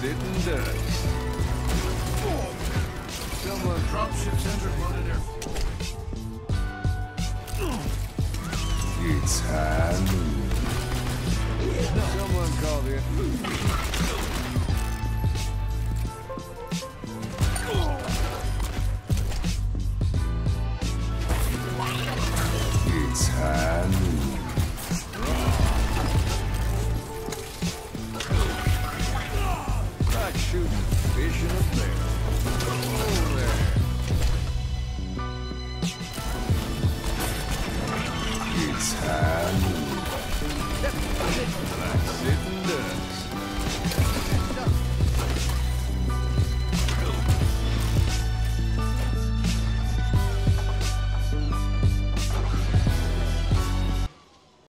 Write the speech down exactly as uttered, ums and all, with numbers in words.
Sitting ducks. Someone dropships entered loaded air. It's Halloween. Someone called in. It's Halloween. Like shooting fish in a barrel.